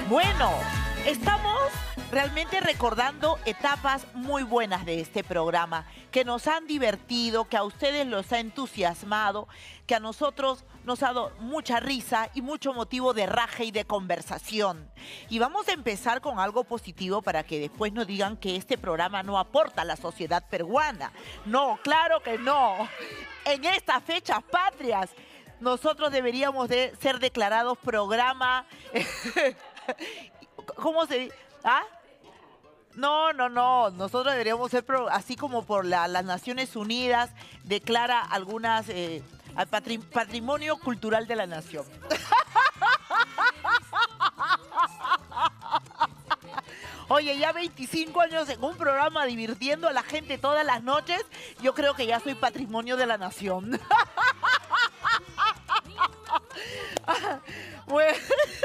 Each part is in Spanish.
Bueno, estamos realmente recordando etapas muy buenas de este programa, que nos han divertido, que a ustedes los ha entusiasmado, que a nosotros nos ha dado mucha risa y mucho motivo de raje y de conversación. Y vamos a empezar con algo positivo para que después no digan que este programa no aporta a la sociedad peruana. No, claro que no. En estas fechas patrias, nosotros deberíamos de ser declarados programa... ¿Cómo se dice? ¿Ah? No, no, no. Nosotros deberíamos ser, así como por las Naciones Unidas, declara algunas patrimonio cultural de la nación. Oye, ya 25 años en un programa divirtiendo a la gente todas las noches, yo creo que ya soy patrimonio de la nación. Bueno.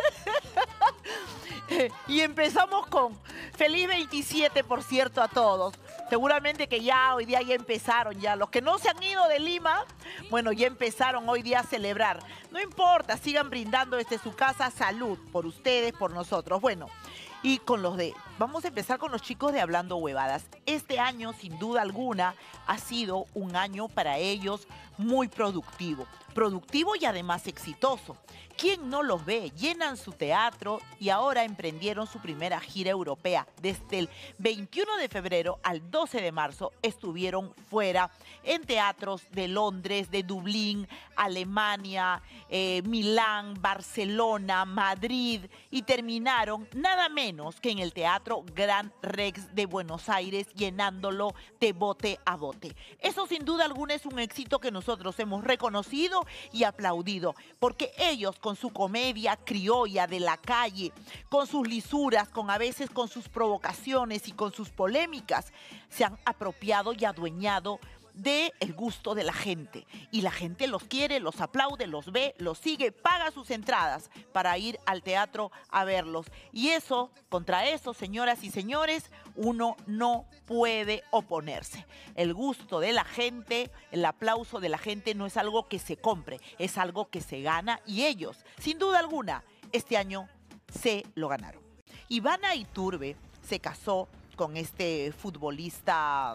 Y empezamos con feliz 27, por cierto, a todos. Seguramente que ya hoy día ya empezaron, ya los que no se han ido de Lima, bueno, ya empezaron hoy día a celebrar. No importa, sigan brindando desde su casa salud por ustedes, por nosotros. Bueno, y vamos a empezar con los chicos de Hablando Huevadas. Este año, sin duda alguna, ha sido un año para ellos muy productivo. Productivo y además exitoso. ¿Quién no los ve? Llenan su teatro y ahora emprendieron su primera gira europea. Desde el 21 de febrero al 12 de marzo estuvieron fuera en teatros de Londres, de Dublín, Alemania, Milán, Barcelona, Madrid y terminaron nada menos que en el Teatro Gran Rex de Buenos Aires, llenándolo de bote a bote. Eso sin duda alguna es un éxito que nosotros hemos reconocido y aplaudido, porque ellos con su comedia criolla de la calle, con sus lisuras, a veces con sus provocaciones y con sus polémicas, se han apropiado y adueñado del gusto de la gente. Y la gente los quiere, los aplaude, los ve, los sigue, paga sus entradas para ir al teatro a verlos. Y eso, contra eso, señoras y señores, uno no puede oponerse. El gusto de la gente, el aplauso de la gente no es algo que se compre, es algo que se gana y ellos, sin duda alguna, este año se lo ganaron. Ivana Iturbe se casó con este futbolista,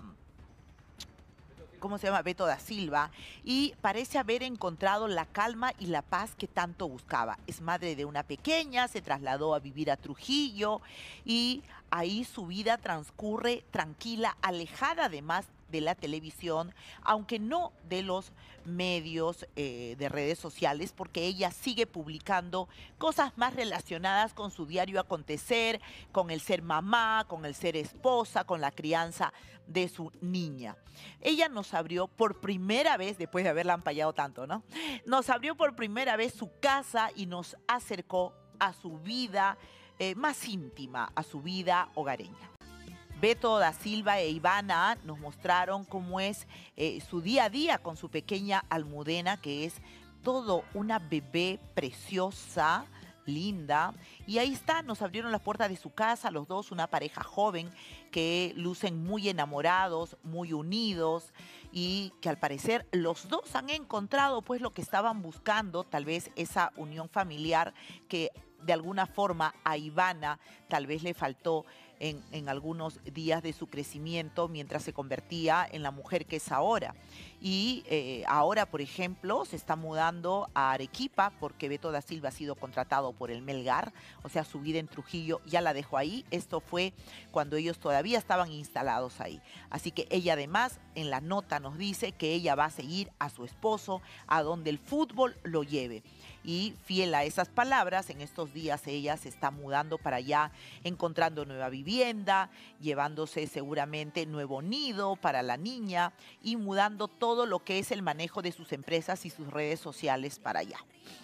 ¿cómo se llama? Beto da Silva, y parece haber encontrado la calma y la paz que tanto buscaba. Es madre de una pequeña, se trasladó a vivir a Trujillo y ahí su vida transcurre tranquila, alejada además de la televisión, aunque no de los medios de redes sociales, porque ella sigue publicando cosas más relacionadas con su diario acontecer, con el ser mamá, con el ser esposa, con la crianza de su niña. Ella nos abrió por primera vez, después de haberla ampallado tanto, ¿no? Nos abrió por primera vez su casa y nos acercó a su vida más íntima, a su vida hogareña. Beto da Silva e Ivana nos mostraron cómo es su día a día con su pequeña Almudena, que es todo una bebé preciosa, linda. Y ahí está, nos abrieron las puertas de su casa, los dos, una pareja joven que lucen muy enamorados, muy unidos y que al parecer los dos han encontrado pues lo que estaban buscando, tal vez esa unión familiar que de alguna forma a Ivana tal vez le faltó en algunos días de su crecimiento mientras se convertía en la mujer que es ahora. Y ahora, por ejemplo, se está mudando a Arequipa porque Beto da Silva ha sido contratado por el Melgar, o sea, su vida en Trujillo ya la dejó ahí. Esto fue cuando ellos todavía estaban instalados ahí. Así que ella además en la nota nos dice que ella va a seguir a su esposo a donde el fútbol lo lleve. Y fiel a esas palabras, en estos días ella se está mudando para allá, encontrando nueva vivienda, llevándose seguramente nuevo nido para la niña y mudando todo lo que es el manejo de sus empresas y sus redes sociales para allá.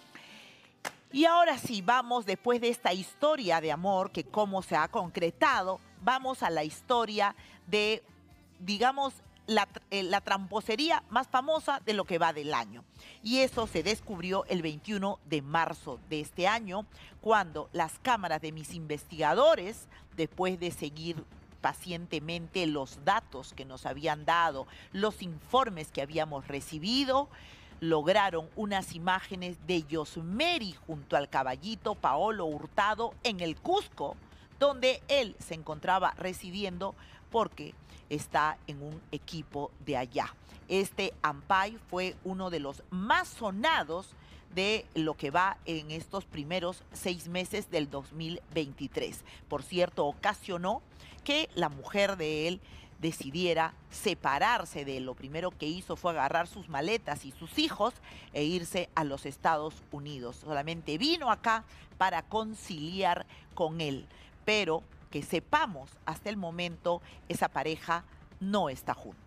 Y ahora sí, vamos, después de esta historia de amor, que cómo se ha concretado, vamos a la historia de, digamos, la tramposería más famosa de lo que va del año. Y eso se descubrió el 21 de marzo de este año, cuando las cámaras de mis investigadores, después de seguir pacientemente los datos que nos habían dado, los informes que habíamos recibido, lograron unas imágenes de Yosmeri junto al caballito Paolo Hurtado en el Cusco, donde él se encontraba residiendo porque está en un equipo de allá. Este Ampay fue uno de los más sonados de lo que va en estos primeros 6 meses del 2023. Por cierto, ocasionó que la mujer de él decidiera separarse de él. Lo primero que hizo fue agarrar sus maletas y sus hijos e irse a los Estados Unidos. Solamente vino acá para conciliar con él. Pero que sepamos, hasta el momento, esa pareja no está junta.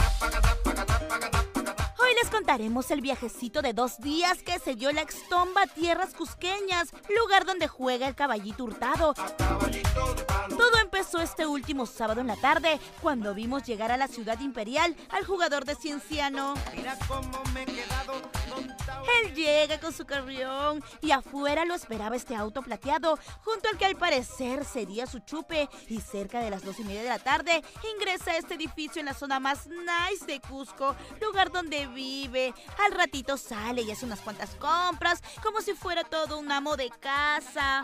Hoy les contaremos el viajecito de 2 días que se dio la Extomba a tierras cusqueñas, lugar donde juega el caballito Hurtado. Todo empezó este último sábado en la tarde, cuando vimos llegar a la ciudad imperial al jugador de Cienciano. Él llega con su carrión y afuera lo esperaba este auto plateado, junto al que al parecer sería su chupe. Y cerca de las 2:30 de la tarde ingresa a este edificio en la zona más nice de Cusco, lugar donde vive. Al ratito sale y hace unas cuantas compras, como si fuera todo un amo de casa.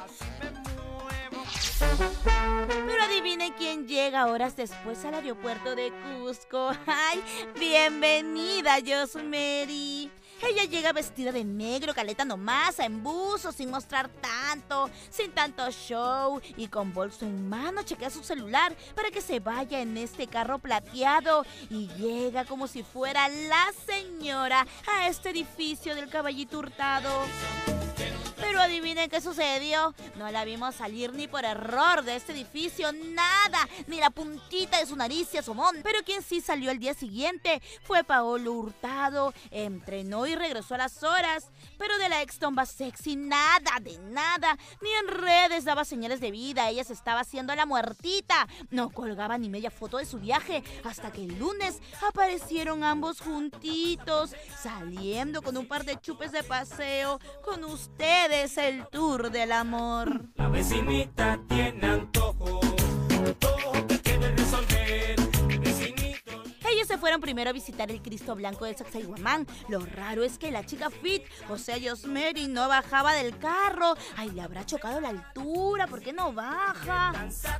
Pero adivinen quién llega horas después al aeropuerto de Cusco. ¡Ay, bienvenida, Yosmeri! Ella llega vestida de negro, caleta nomás, en buzo, sin mostrar tanto, sin tanto show, y con bolso en mano chequea su celular para que se vaya en este carro plateado, y llega como si fuera la señora a este edificio del caballito Hurtado. Pero adivinen qué sucedió. No la vimos salir ni por error de este edificio, nada, ni la puntita de su nariz se asomó. Pero quien sí salió al día siguiente fue Paolo Hurtado. Entrenó y regresó a las horas. Pero de la Extomba sexy, nada, de nada. Ni en redes daba señales de vida. Ella se estaba haciendo la muertita. No colgaba ni media foto de su viaje. Hasta que el lunes aparecieron ambos juntitos, saliendo con un par de chupes de paseo. Con ustedes el tour del amor. La vecinita tiene antojo que quiere resolver. Vecinito. Ellos se fueron primero a visitar el Cristo Blanco del Sacsayhuamán. Lo raro es que la chica fit, o sea, Yosmeri, no bajaba del carro. Ay, le habrá chocado la altura, ¿por qué no baja?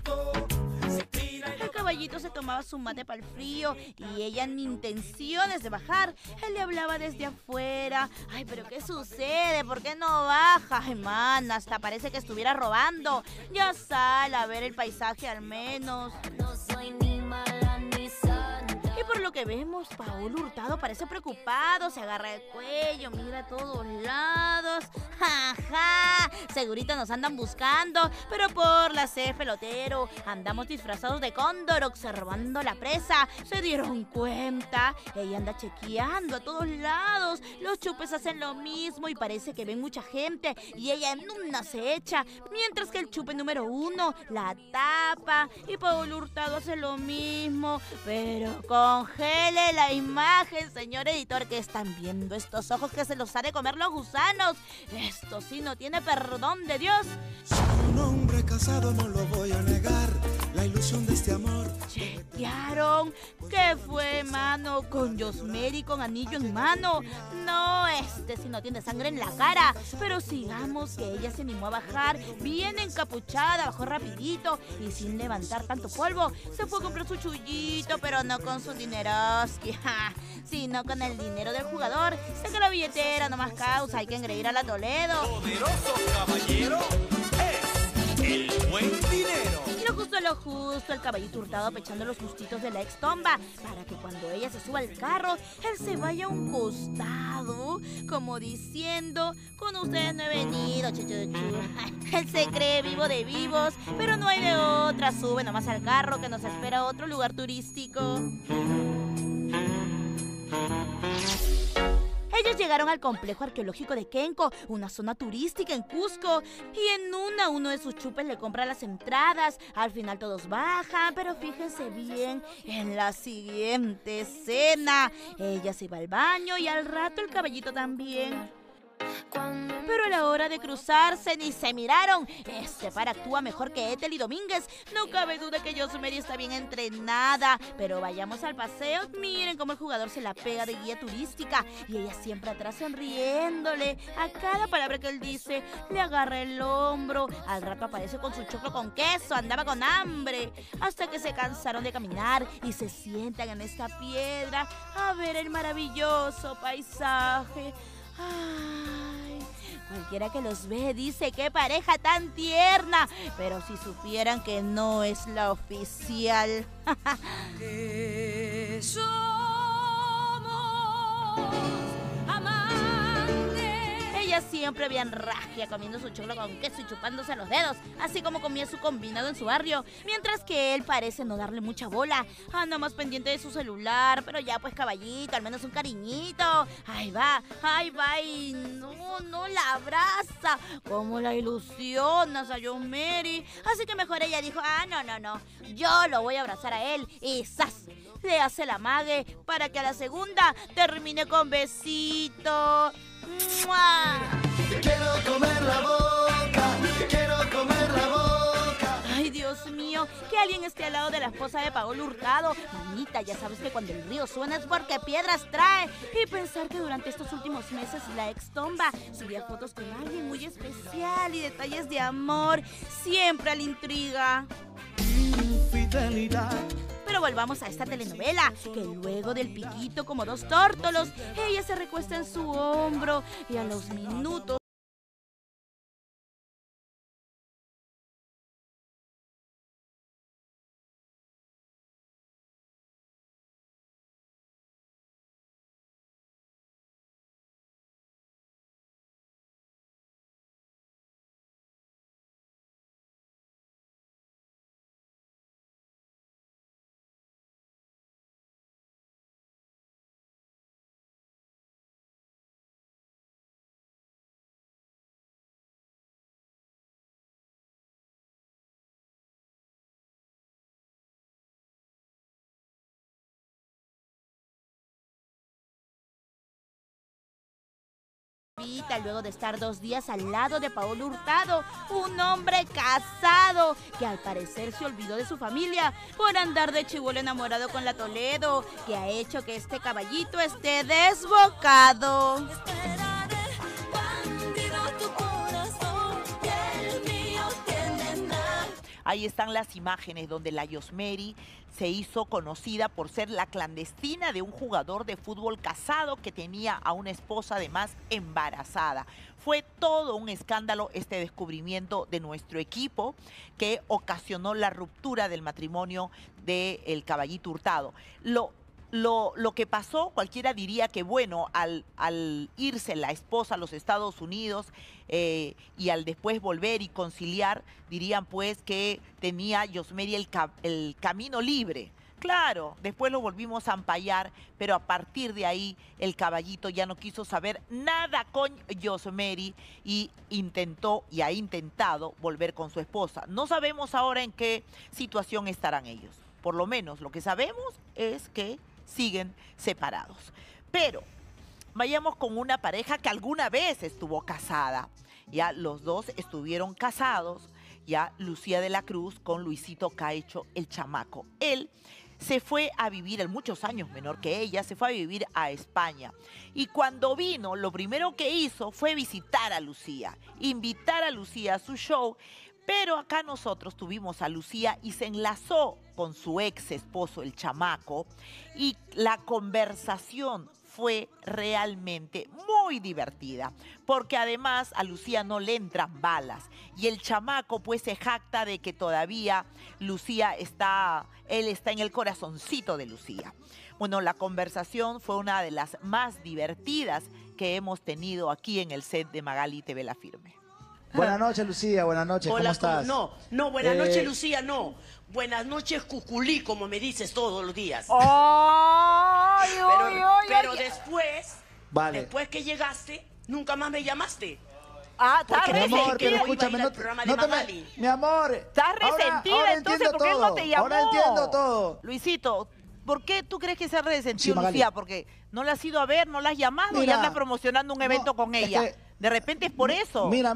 El caballito se tomaba su mate para el frío y ella ni intenciones de bajar. Él le hablaba desde afuera. Ay, pero ¿qué sucede? ¿Por qué no baja? Ay, man, hasta parece que estuviera robando. Ya sal a ver el paisaje al menos. No soy ni mala ni santa. Y por lo que vemos, Paolo Hurtado parece preocupado, se agarra el cuello, mira a todos lados. ¡Ajá! Segurito nos andan buscando, pero por la CF Lotero andamos disfrazados de cóndor observando la presa. Se dieron cuenta, ella anda chequeando a todos lados. Los chupes hacen lo mismo y parece que ven mucha gente y ella en una se echa, mientras que el chupe número 1 la tapa y Paolo Hurtado hace lo mismo, pero congele la imagen, señor editor, que están viendo estos ojos que se los ha de comer los gusanos. Esto sí no tiene perdón de Dios. Un hombre casado, no lo voy a negar, la ilusión de este amor. Chequearon. ¿Qué fue, mano? Con Yosmeri con anillo en mano. No, este sí no tiene sangre en la cara. Pero sigamos que ella se animó a bajar, bien encapuchada, bajó rapidito y sin levantar tanto polvo. Se fue a comprar su chullito, pero no con su dineroski, sino con el dinero del jugador. Sé que la billetera no más causa, hay que engreír a la Toledo. Poderoso caballero es el buen dinero. Lo justo, el caballito Hurtado pechando los gustitos de la Extomba para que cuando ella se suba al carro, él se vaya a un costado, como diciendo, con ustedes no he venido, chuchuchu. Él se cree vivo de vivos, pero no hay de otra, sube nomás al carro que nos espera otro lugar turístico. Ellos llegaron al complejo arqueológico de Kenko, una zona turística en Cusco, y en uno de sus chupes le compra las entradas. Al final todos bajan, pero fíjense bien en la siguiente escena. Ella se va al baño y al rato el caballito también. Pero a la hora de cruzarse ni se miraron. Este par actúa mejor que Ethel y Domínguez. No cabe duda que Yosmeri está bien entrenada. Pero vayamos al paseo. Miren cómo el jugador se la pega de guía turística. Y ella siempre atrás sonriéndole. A cada palabra que él dice, le agarra el hombro. Al rato aparece con su choclo con queso. Andaba con hambre. Hasta que se cansaron de caminar y se sientan en esta piedra a ver el maravilloso paisaje. Ay, cualquiera que los ve dice qué pareja tan tierna, pero si supieran que no es la oficial. Ella siempre bien ragia, comiendo su choclo con queso y chupándose los dedos, así como comía su combinado en su barrio, mientras que él parece no darle mucha bola. Anda más pendiente de su celular, pero ya pues caballito, al menos un cariñito. Ahí va, y no la abraza. Cómo la ilusionas a Yosmeri. Así que mejor ella dijo, no, yo lo voy a abrazar a él. Y ¡zas! Le hace la mague para que a la segunda termine con besito. ¡Mua! Te quiero comer la boca, te quiero comer la boca. Ay, Dios mío, que alguien esté al lado de la esposa de Paolo Hurtado. Mamita, ya sabes que cuando el río suena es porque piedras trae. Y pensar que durante estos últimos meses la ex Tomba subía fotos con alguien muy especial y detalles de amor siempre le intriga. Infidelidad. Pero volvamos a esta telenovela, que luego del piquito como dos tórtolos, ella se recuesta en su hombro y a los minutos luego de estar 2 días al lado de Paolo Hurtado, un hombre casado que al parecer se olvidó de su familia por andar de chibolo enamorado con la Toledo, que ha hecho que este caballito esté desbocado. Ahí están las imágenes donde la Yosmeri se hizo conocida por ser la clandestina de un jugador de fútbol casado que tenía a una esposa además embarazada. Fue todo un escándalo este descubrimiento de nuestro equipo que ocasionó la ruptura del matrimonio del caballito Hurtado. Lo que pasó, cualquiera diría que bueno, al irse la esposa a los Estados Unidos y al después volver y conciliar, dirían pues que tenía Yosmeri el camino libre. Claro, después lo volvimos a ampallar, pero a partir de ahí el caballito ya no quiso saber nada con Yosmeri y intentó y ha intentado volver con su esposa. No sabemos ahora en qué situación estarán ellos. Por lo menos lo que sabemos es que siguen separados. Pero vayamos con una pareja que alguna vez estuvo casada. Ya los dos estuvieron casados, ya Lucía de la Cruz con Luisito Caecho, el chamaco. Él se fue a vivir, él muchos años menor que ella, se fue a vivir a España. Y cuando vino, lo primero que hizo fue visitar a Lucía, invitar a Lucía a su show. Pero acá nosotros tuvimos a Lucía y se enlazó con su ex esposo, el chamaco, y la conversación fue realmente muy divertida, porque además a Lucía no le entran balas y el chamaco pues se jacta de que todavía él está en el corazoncito de Lucía. Bueno, la conversación fue una de las más divertidas que hemos tenido aquí en el set de Magali TV La Firme. Buenas noches, Lucía. Buenas noches. Hola, ¿Cómo estás? No, buenas noches, Lucía, no. Buenas noches, Cuculí, como me dices todos los días. Pero después, Vale. después que llegaste, nunca más me llamaste. Está Porque Mi amor, resentida. pero iba a ir escúchame, al programa de Magali. mi amor. Estás resentida, ahora entonces, entiendo ¿por qué él no todo. te llamó? Ahora entiendo todo. Luisito, ¿por qué tú crees que se ha Sí, resentido Magali. Lucía? Porque no la has ido a ver, no la has llamado y Mira, andas promocionando un evento con ella. De repente es por eso. Mira,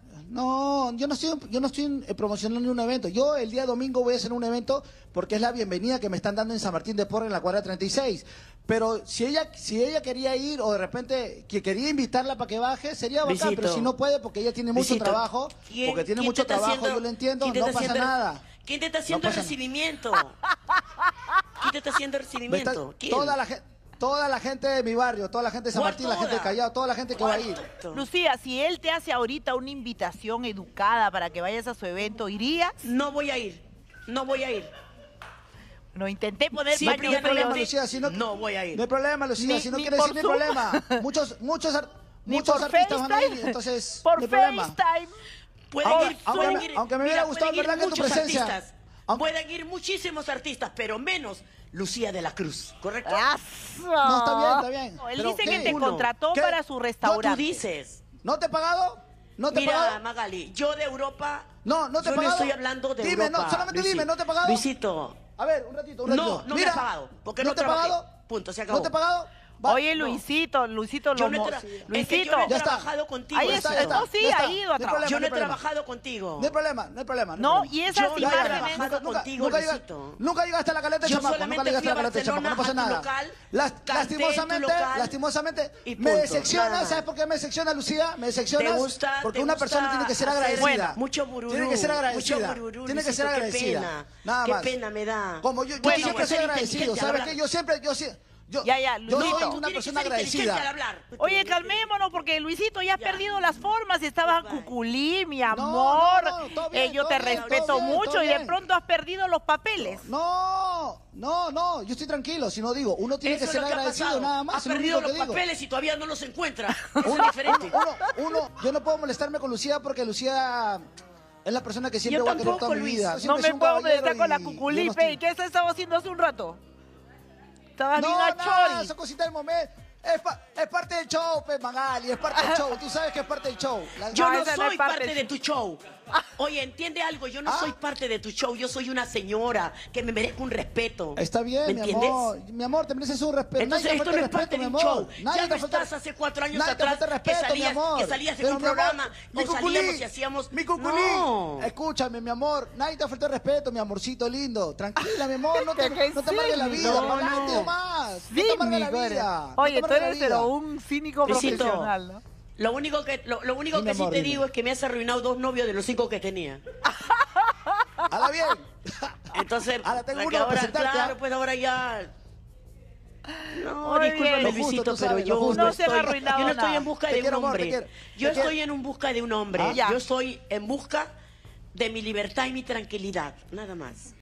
no, yo no estoy promocionando un evento. Yo el día domingo voy a hacer un evento porque es la bienvenida que me están dando en San Martín de Porres, en la cuadra 36. Pero si ella quería ir o de repente que quería invitarla para que baje, sería bacán. Luisito, Pero si no puede porque ella tiene mucho Luisito, trabajo, ¿quién- porque tiene quién mucho te está trabajo, haciendo- yo lo entiendo, quién te no está pasa haciendo- nada. ¿Quién te está haciendo el pasa- recibimiento? ¿Quién te está haciendo el Me recibimiento? está- ¿Quién? toda la gente de mi barrio, toda la gente de San ¿Cuál Martín, la gente de toda? Callao, toda la gente que va a ir. Lucía, si él te hace ahorita una invitación educada para que vayas a su evento, ¿irías? No voy a ir. No voy a ir. No, intenté poner Siempre paños y cuando fríos. Lucía, si no- no voy a ir. No hay problema, Lucía, Ni- si no ni quieres por ir, no hay Zoom. problema. Muchos Ni muchos por artistas van a ir, FaceTime. entonces Por no hay problema. FaceTime. Pueden ir, aunque pueden me- ir- aunque me hubiera mira, gustado, pueden ir ¿verdad? Que tu muchos presencia. artistas. Aunque- Pueden ir muchísimos artistas, pero menos Lucía de la Cruz, ¿correcto? No, está bien. No, él Pero, dice ¿qué? que te Uno. contrató ¿Qué? para su Tú restaurante. dices. ¿No te he pagado? ¿No te he Mira, pagado? Magali, yo de Europa. No te he yo no pagado. estoy hablando de Dime, Europa. no, solamente dime, Luisito. ¿no te he pagado? Luisito, A ver, un ratito. no me Mira, has pagado. Porque ¿no no te he trabajé. pagado? Punto, se acabó. ¿No te he pagado? Oye, no. Luisito, Yo no he es que Luisito, yo no he Ya está. trabajado contigo. Ahí Luisito. está, no, sí, ya está. ha ido a No hay trabajar. problema, Yo no he problema. trabajado contigo. No hay problema, no hay problema. No, y esas Yo no he imágenes... trabajado contigo, Luisito. Nunca llegaste a la caleta de Yo chamaco, solamente nunca llegaste fui a a la caleta de chamaco, no pasa Barcelona, a nada. tu local, canté en tu local, Lastimosamente, y me punto, decepciona, nada más. ¿sabes por qué me decepciona, Lucía? Me decepciona ¿Te gusta? porque ¿Te una gusta persona tiene que ser hacer agradecida. mucho bururú? Tiene que ser agradecida. Mucho bururú, Tiene que ser Luisito, agradecida. Qué pena. Nada más. Qué pena me da. Como yo Bueno, siempre soy ser agradecido, inteligente al ¿sabes hablar. qué? Yo siempre, yo Ya, yo Luisito. soy Tú una tienes que persona ser inteligente al agradecida. hablar. Oye, calmémonos, porque Luisito ya has Ya. perdido las formas y estabas Bye. cuculí, mi no, amor. no, todo bien, Yo todo te bien, respeto todo bien, mucho todo y de bien. pronto has perdido los papeles. No, yo estoy tranquilo, si no digo, uno tiene Eso que es ser lo que ha agradecido pasado. nada más. Has es lo perdido único los que digo. papeles y todavía no los encuentra. Eso es Uno, diferente. yo no puedo molestarme con Lucía porque Lucía es la persona que siempre Yo va a querer tampoco, toda mi Luis. vida. No Siempre No soy me un puedo caballero molestar con la y yo cuculipe. no estoy- ¿Y qué has estado haciendo hace un rato? Estabas bien No, a nada, chori. esa cosita del momento. Es parte del show, pues, Magali, es parte del show. Tú sabes que es parte del show. Yo no esa no es soy parte parte de- de tu show. Oye, entiende algo, yo no Ah. soy parte de tu show, yo soy una señora que me merezco un respeto. Está bien, ¿Me mi entiendes? amor. Mi amor, te mereces un respeto. Entonces Nadie te esto falta no es parte respeto, de mi un amor. show. Nadie Ya te no falta- estás hace 4 años Nadie te atrás falta respeto, mi amor. que salías en Pero, un mi amor, programa mi o cuculí, salíamos y hacíamos... Mi cuculí. No. Escúchame, mi amor. Nadie te falta respeto, mi amorcito lindo. Tranquila, mi amor. No te, Que no te amargues la sí, vida. no, Magali, no. no te digo más. No te Cínico amargues la eres. vida. No Oye, te tú amargues la eres vida. pero un cínico Luisito, profesional, ¿no? Lo único que Dime, sí amor, te dime. digo es que me has arruinado 2 novios de los 5 que tenía. Hala bien. Entonces, Ahora tengo para uno que para ahora, presentarte, claro, ¿ah? pues ahora ya... No, Muy discúlpame, bien. Lo justo, Luisito, tú pero sabes, yo lo justo. No se han arruinado yo no estoy nada. en busca Te de quiero, un amor, te hombre. quiero, Yo te quiero. estoy en un busca de un hombre. Ah, ya. Yo estoy en busca de mi libertad y mi tranquilidad, nada más.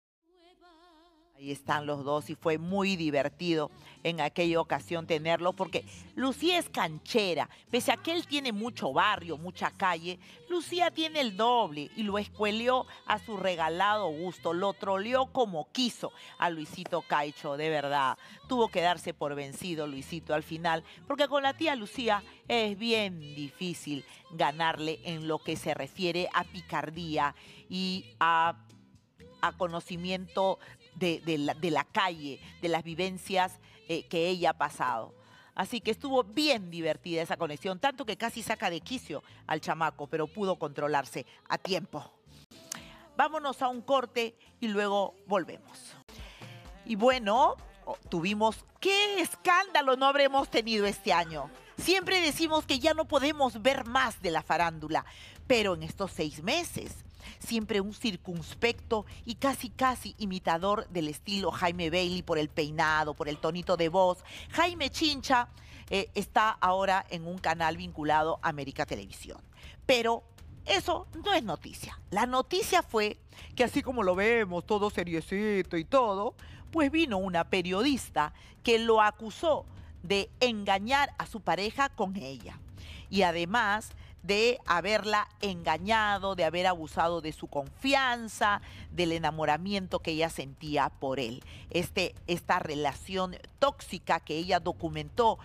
Ahí están los dos y fue muy divertido en aquella ocasión tenerlo porque Lucía es canchera. Pese a que él tiene mucho barrio, mucha calle, Lucía tiene el doble y lo escueleó a su regalado gusto. Lo troleó como quiso a Luisito Caicho, de verdad. Tuvo que darse por vencido Luisito al final porque con la tía Lucía es bien difícil ganarle en lo que se refiere a picardía y a conocimiento de la calle, de las vivencias que ella ha pasado. Así que estuvo bien divertida esa conexión, tanto que casi saca de quicio al chamaco, pero pudo controlarse a tiempo. Vámonos a un corte y luego volvemos. Y bueno, tuvimos... ¿Qué escándalo no habremos tenido este año? Siempre decimos que ya no podemos ver más de la farándula, pero en estos 6 meses... Siempre un circunspecto y casi imitador del estilo Jaime Bailey por el peinado, por el tonito de voz. Jaime Chincha está ahora en un canal vinculado a América Televisión. Pero eso no es noticia. La noticia fue que así como lo vemos, todo seriecito y todo, pues vino una periodista que lo acusó de engañar a su pareja con ella. Y además de haberla engañado, de haber abusado de su confianza, del enamoramiento que ella sentía por él. Esta relación tóxica que ella documentó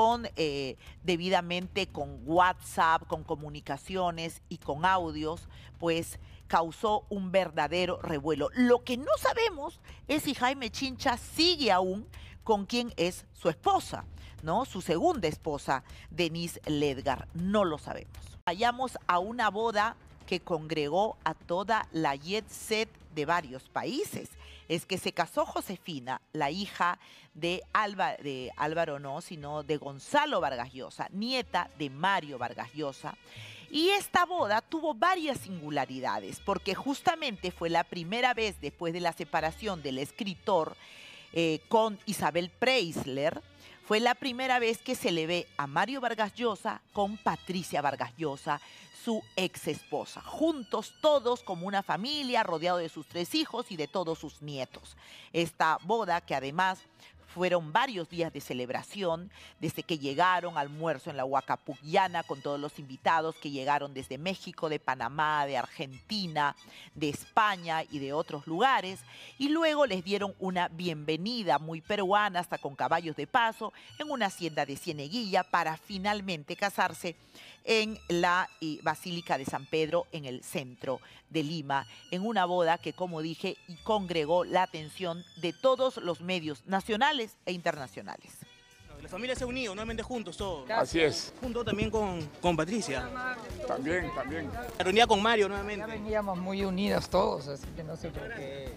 debidamente con WhatsApp, con comunicaciones y con audios, pues causó un verdadero revuelo. Lo que no sabemos es si Jaime Chincha sigue aún con quien es su esposa, ¿no? Su segunda esposa, Denise Ledgar. No lo sabemos. Vayamos a una boda que congregó a toda la jet set de varios países. Es que se casó Josefina, la hija de Álvaro no, sino de Gonzalo Vargas Llosa, nieta de Mario Vargas Llosa. Y esta boda tuvo varias singularidades, porque justamente fue la primera vez después de la separación del escritor con Isabel Preisler, fue la primera vez que se le ve a Mario Vargas Llosa con Patricia Vargas Llosa, su ex esposa, juntos todos como una familia, rodeado de sus 3 hijos y de todos sus nietos. Esta boda, que además fueron varios días de celebración, desde que llegaron, almuerzo en la Huaca Pucllana con todos los invitados que llegaron desde México, de Panamá, de Argentina, de España y de otros lugares, y luego les dieron una bienvenida muy peruana, hasta con caballos de paso, en una hacienda de Cieneguilla, para finalmente casarse en la Basílica de San Pedro, en el centro de Lima, en una boda que, como dije, congregó la atención de todos los medios nacionales e internacionales. La familia se ha unido, nuevamente juntos todos. Así es. Junto también con Patricia. También. La reunida con Mario nuevamente. Ya veníamos muy unidos todos, así que no sé por qué.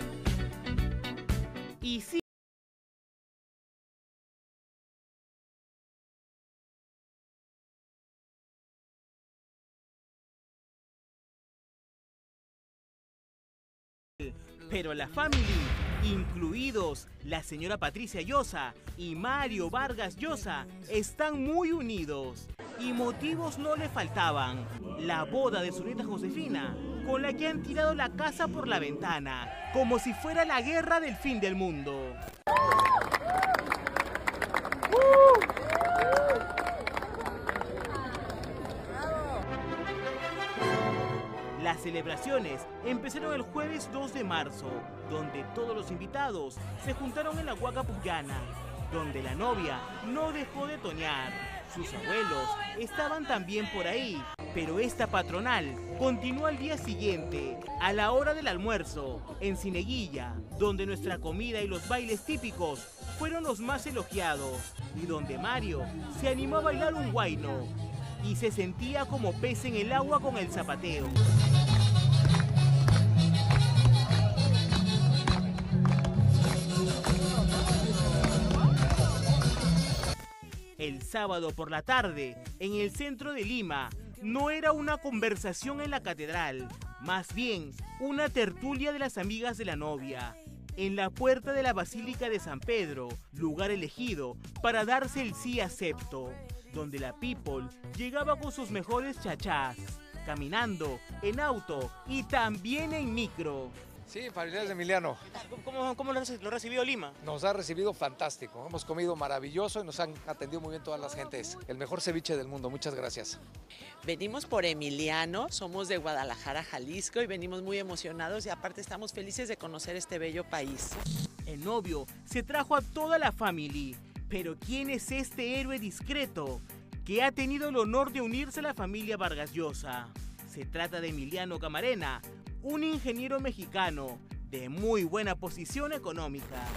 Y sí. Pero la familia, incluidos la señora Patricia Llosa y Mario Vargas Llosa, están muy unidos. Y motivos no le faltaban. La boda de su nieta Josefina, con la que han tirado la casa por la ventana, como si fuera la guerra del fin del mundo. Las celebraciones empezaron el jueves 2 de marzo, donde todos los invitados se juntaron en la Huaca Pucllana, donde la novia no dejó de toñar. Sus abuelos estaban también por ahí, pero esta patronal continuó al día siguiente, a la hora del almuerzo, en Cieneguilla, donde nuestra comida y los bailes típicos fueron los más elogiados, y donde Mario se animó a bailar un huayno y se sentía como pez en el agua con el zapateo. El sábado por la tarde, en el centro de Lima, no era una conversación en la catedral, más bien una tertulia de las amigas de la novia, en la puerta de la Basílica de San Pedro, lugar elegido para darse el sí acepto, donde la people llegaba con sus mejores chachás, caminando, en auto y también en micro. Sí, familiares de Emiliano. ¿Cómo lo ha recibido Lima? Nos ha recibido fantástico. Hemos comido maravilloso y nos han atendido muy bien todas las gentes. El mejor ceviche del mundo. Muchas gracias. Venimos por Emiliano, somos de Guadalajara, Jalisco, y venimos muy emocionados y aparte estamos felices de conocer este bello país. El novio se trajo a toda la familia. Pero ¿quién es este héroe discreto que ha tenido el honor de unirse a la familia Vargas Llosa? Se trata de Emiliano Camarena, un ingeniero mexicano de muy buena posición económica.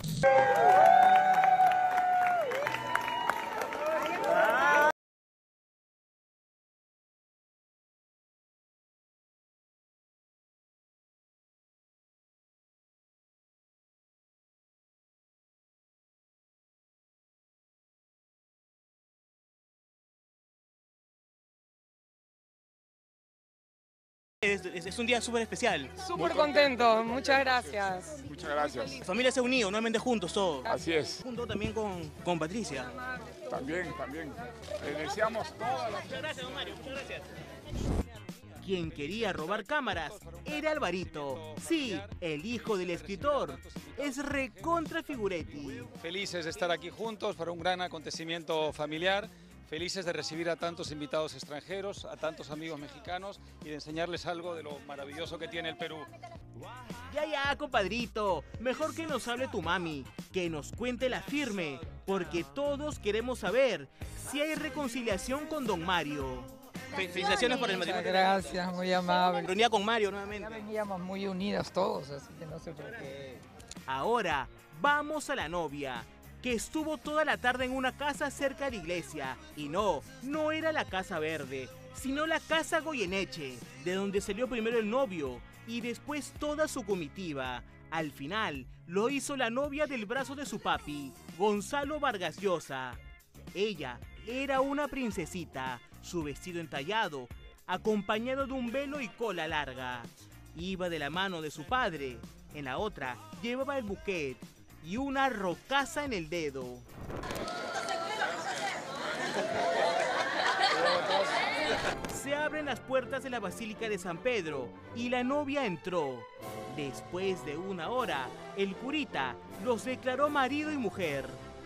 Es un día súper especial. Súper contento, muchas gracias. Muchas gracias. La familia se ha unido, nuevamente juntos todos. Así es. Junto también con Patricia. También. Le deseamos todas las... Muchas gracias, don Mario. Muchas gracias. Quien quería robar cámaras era Alvarito. Sí, el hijo del escritor. Es recontra Figuretti. Felices de estar aquí juntos para un gran acontecimiento familiar. Felices de recibir a tantos invitados extranjeros, a tantos amigos mexicanos y de enseñarles algo de lo maravilloso que tiene el Perú. Ya, compadrito. Mejor que nos hable tu mami, que nos cuente la firme, porque todos queremos saber si hay reconciliación con don Mario. Felicitaciones por el matrimonio. Gracias, muy amable. Reunida con Mario nuevamente. Ya veníamos muy unidos todos, así que no sé por qué. Ahora, vamos a la novia. que estuvo toda la tarde en una casa cerca de la iglesia. Y no era la Casa Verde, sino la Casa Goyeneche, de donde salió primero el novio y después toda su comitiva. Al final, lo hizo la novia del brazo de su papi, Gonzalo Vargas Llosa. Ella era una princesita, su vestido entallado, acompañado de un velo y cola larga. Iba de la mano de su padre, en la otra llevaba el buquet y una rocaza en el dedo. Se abren las puertas de la Basílica de San Pedro y la novia entró. Después de una hora, el curita los declaró marido y mujer.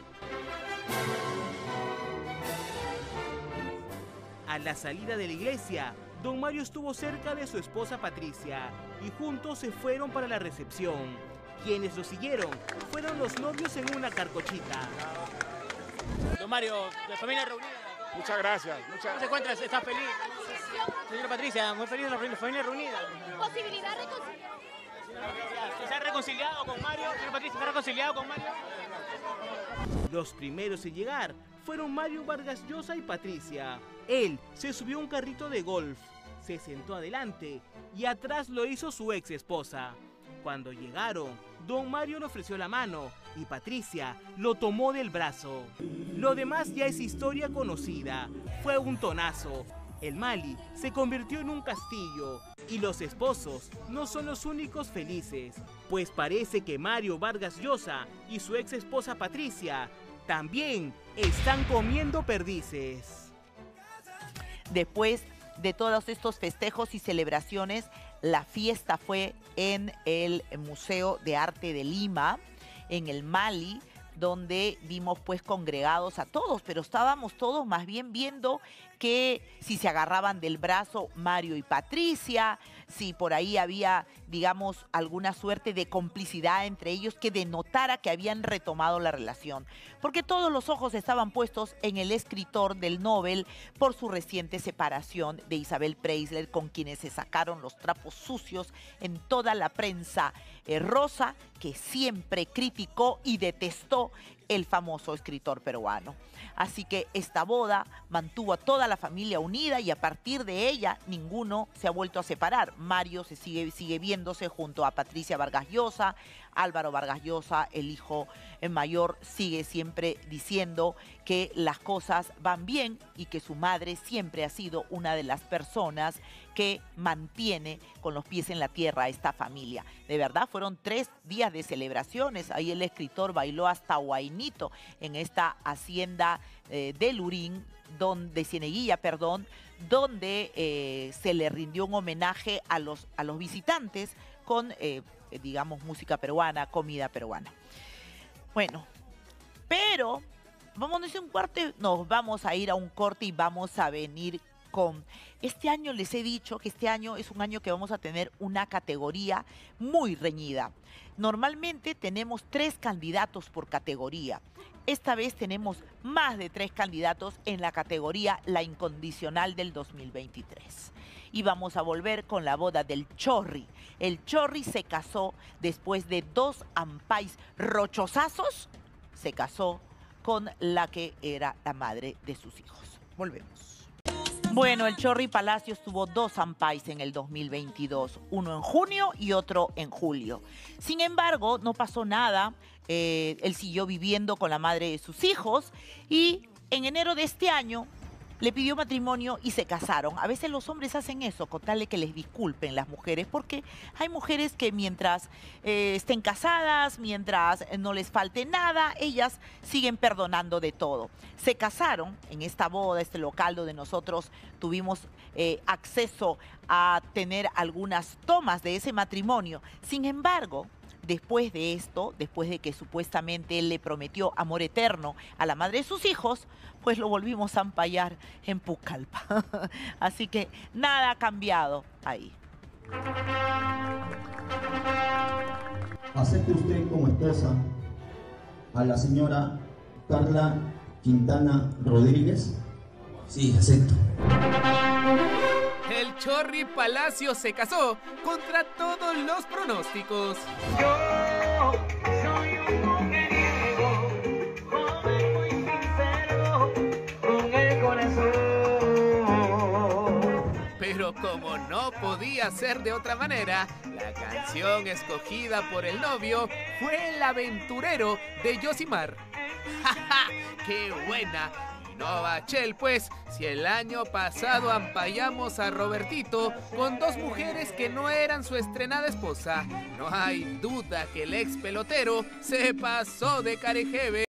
A la salida de la iglesia, don Mario estuvo cerca de su esposa Patricia y juntos se fueron para la recepción. Quienes lo siguieron fueron los novios en una carcochita. Don Mario, la familia reunida. Muchas gracias. ¿Cómo se encuentra? ¿Está feliz? Señora Patricia, muy feliz de la familia reunida. Posibilidad de reconciliar. ¿Se ha reconciliado con Mario? Señora Patricia, ¿se ha reconciliado con Mario? Los primeros en llegar fueron Mario Vargas Llosa y Patricia. Él se subió a un carrito de golf, se sentó adelante y atrás lo hizo su ex esposa. Cuando llegaron, don Mario le ofreció la mano y Patricia lo tomó del brazo. Lo demás ya es historia conocida. Fue un tonazo. El Mali se convirtió en un castillo y los esposos no son los únicos felices, pues parece que Mario Vargas Llosa y su ex esposa Patricia también están comiendo perdices. Después de todos estos festejos y celebraciones, la fiesta fue en el Museo de Arte de Lima, en el Mali, donde vimos pues congregados a todos, pero estábamos todos más bien viendo que si se agarraban del brazo Mario y Patricia, si por ahí había, digamos, alguna suerte de complicidad entre ellos que denotara que habían retomado la relación. Porque todos los ojos estaban puestos en el escritor del Nobel por su reciente separación de Isabel Preisler, con quienes se sacaron los trapos sucios en toda la prensa rosa, que siempre criticó y detestó el famoso escritor peruano. Así que esta boda mantuvo a toda la familia unida y a partir de ella ninguno se ha vuelto a separar. Mario sigue viéndose junto a Patricia Vargas Llosa, Álvaro Vargas Llosa, el hijo mayor, sigue siempre diciendo que las cosas van bien y que su madre siempre ha sido una de las personas que mantiene con los pies en la tierra a esta familia. De verdad, fueron 3 días de celebraciones. Ahí el escritor bailó hasta Huaynito en esta hacienda de Lurín, de Cieneguilla, perdón, donde se le rindió un homenaje a los visitantes con, digamos, música peruana, comida peruana. Bueno, pero nos vamos a ir a un corte y vamos a venir con... Este año les he dicho que este año es un año que vamos a tener una categoría muy reñida. Normalmente tenemos 3 candidatos por categoría. Esta vez tenemos más de 3 candidatos en la categoría La Incondicional del 2023. Y vamos a volver con la boda del Chorri. El Chorri se casó después de 2 ampais rochosazos. Se casó con la que era la madre de sus hijos. Volvemos. Bueno, el Chorri Palacios tuvo 2 ampais en el 2022, uno en junio y otro en julio. Sin embargo, no pasó nada, él siguió viviendo con la madre de sus hijos y en enero de este año le pidió matrimonio y se casaron. A veces los hombres hacen eso, con tal de que les disculpen las mujeres, porque hay mujeres que mientras estén casadas, mientras no les falte nada, ellas siguen perdonando de todo. Se casaron en esta boda, este local donde nosotros tuvimos acceso a tener algunas tomas de ese matrimonio. Sin embargo, después de esto, después de que supuestamente él le prometió amor eterno a la madre de sus hijos, pues lo volvimos a ampallar en Pucallpa. Así que nada ha cambiado ahí. ¿Acepta usted como esposa a la señora Carla Quintana Rodríguez? Sí, acepto. El Chorri Palacios se casó contra todos los pronósticos. Yo soy un mujeriego, como no podía ser de otra manera, la canción escogida por el novio fue El Aventurero de Yosimar. ¡Ja, ja! ¡Qué buena! Y no bachel, pues, si el año pasado ampallamos a Robertito con dos mujeres que no eran su estrenada esposa, no hay duda que el ex pelotero se pasó de carejeve.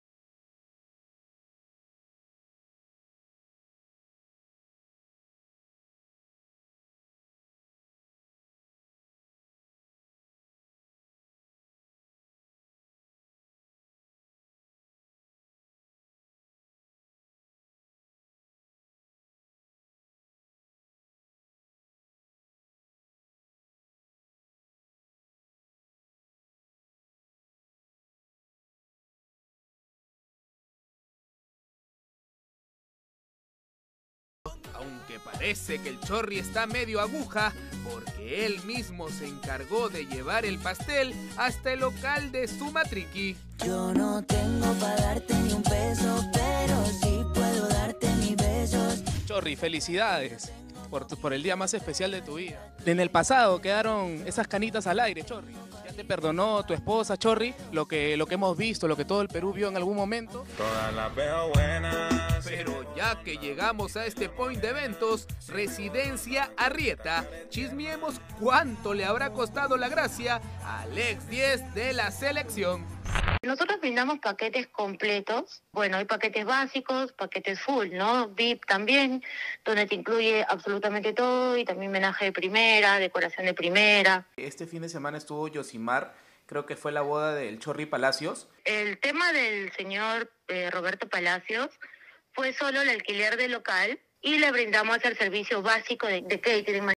Aunque parece que el Chorri está medio aguja, porque él mismo se encargó de llevar el pastel hasta el local de su matriqui. Yo no tengo para darte ni un peso, pero sí puedo darte mis besos. Chorri, felicidades por el día más especial de tu vida. En el pasado quedaron esas canitas al aire, Chorri. ¿Ya te perdonó tu esposa, Chorri, lo que hemos visto, lo que todo el Perú vio en algún momento? Todas las veo buenas. Pero ya que llegamos a este point de eventos, Residencia Arrieta, chismeemos cuánto le habrá costado la gracia al ex 10 de la selección. Nosotros brindamos paquetes completos. Bueno, hay paquetes básicos, paquetes full, ¿no? VIP también, donde te incluye absolutamente todo y también homenaje de primera, decoración de primera. Este fin de semana estuvo Yosimar, creo que fue la boda del Chorri Palacios. El tema del señor Roberto Palacios fue solo el alquiler del local y le brindamos el servicio básico de catering.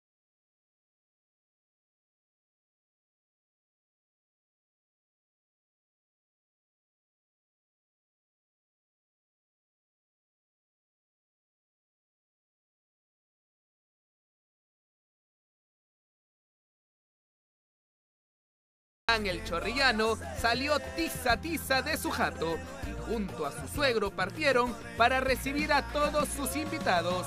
El chorrillano salió tiza de su jato y junto a su suegro partieron para recibir a todos sus invitados.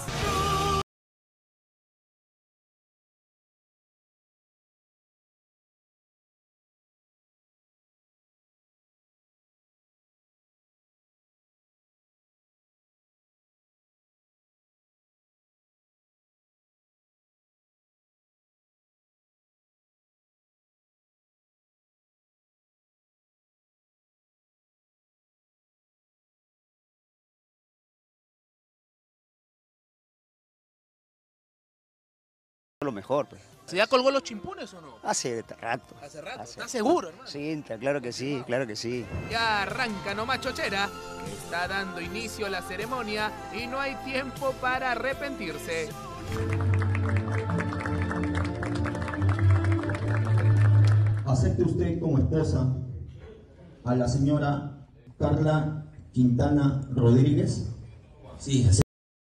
Lo mejor, pues. ¿Se ya colgó los chimpunes o no? Hace rato. Hace rato. ¿Estás seguro, hermano? Sí, claro que sí, claro que sí. Ya arranca nomás Chochera, que está dando inicio a la ceremonia y no hay tiempo para arrepentirse. Acepte usted como esposa a la señora Carla Quintana Rodríguez. Sí, así.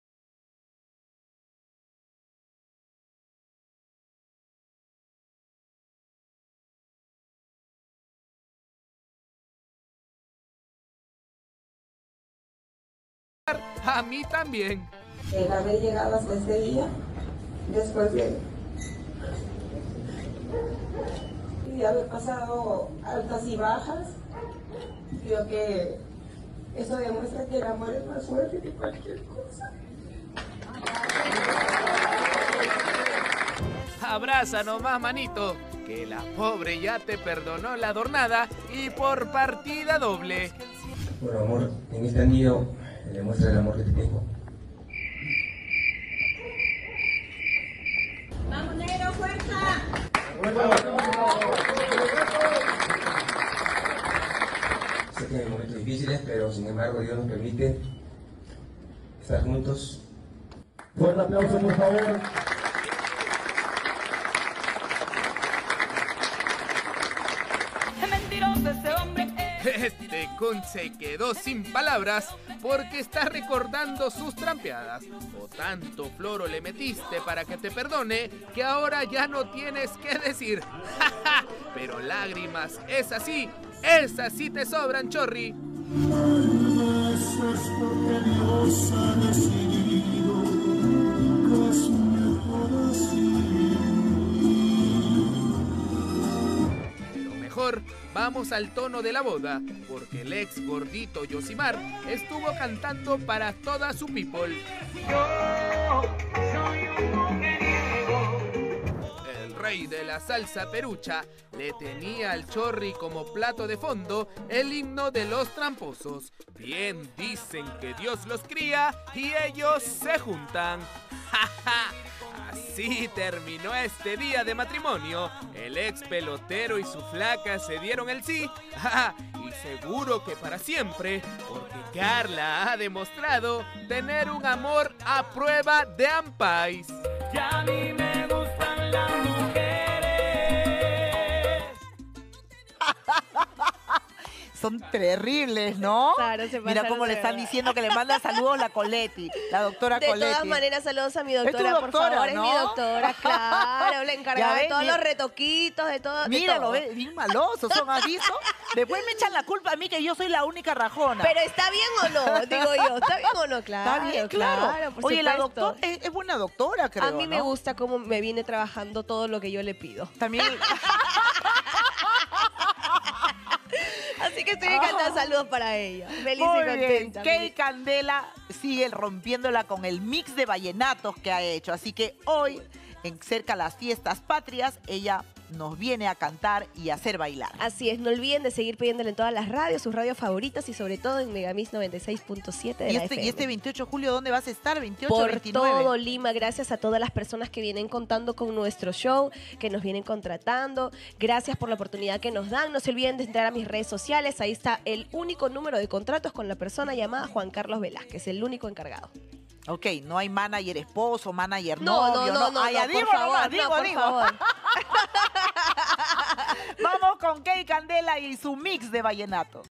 A mí también. El haber llegado hasta este día, después de haber pasado altas y bajas, creo que eso demuestra que el amor es más fuerte que cualquier cosa. Abraza nomás, manito, que la pobre ya te perdonó la adornada y por partida doble. Bueno, amor, en este anillo me demuestra el amor que te tengo. ¡Vamos, negro, fuerza! Sé que hay momentos difíciles, pero sin embargo Dios nos permite estar juntos. Fuerte aplauso, por favor. Este con se quedó sin palabras porque está recordando sus trampeadas. O tanto floro le metiste para que te perdone que ahora ya no tienes que decir. Pero lágrimas, es así te sobran, Chorri. Eso es porque Dios ha decidido que es mejor Mejor vamos al tono de la boda, porque el ex gordito Yosimar estuvo cantando para toda su people. El rey de la salsa perucha le tenía al Chorri como plato de fondo el himno de los tramposos. Bien dicen que Dios los cría y ellos se juntan. ¡Ja, ja! Así terminó este día de matrimonio. El ex pelotero y su flaca se dieron el sí. ¡Ja! Y seguro que para siempre, porque Carla ha demostrado tener un amor a prueba de ampais. Ya a mí me gustan las mujeres. Son terribles, ¿no? Claro, se Mira pasaron cómo le de están verdad. diciendo que le manda saludos la Coletti, la doctora De Coletti. todas maneras, saludos a mi Es tu doctora, por doctora, favor. ¿no? Es mi doctora, claro. La encargada Ya de ves, todos mira. los retoquitos, de todo. Mira, de todo. lo ves, bien malosos son, ¿has visto? Después me echan la culpa a mí que yo soy la única rajona. Pero ¿está bien o no? Digo yo, ¿está bien o no? Claro, Está bien, claro. por Oye, la supuesto. doctora es buena doctora, creo, A mí me ¿no? gusta cómo me viene trabajando todo lo que yo le pido. También... Así que estoy encantada. Saludos para ella. Feliz Muy y bien. contenta. Kay Candela sigue rompiéndola con el mix de vallenatos que ha hecho. Así que hoy, en cerca a las fiestas patrias, ella nos viene a cantar y a hacer bailar. Así es, no olviden de seguir pidiéndole en todas las radios, sus radios favoritas y sobre todo en Megamix 96.7 de la FM. ¿Y este 28 de julio dónde vas a estar? 28, Por 29. todo Lima, gracias a todas las personas que vienen contando con nuestro show, que nos vienen contratando. Gracias por la oportunidad que nos dan. No se olviden de entrar a mis redes sociales. Ahí está el único número de contratos con la persona llamada Juan Carlos Velázquez, el único encargado. Ok, no hay manager esposo, manager No, novio. no, Ay, ya por digo favor, nomás, no, digo, por digo. favor. Vamos con Kay Candela y su mix de vallenato.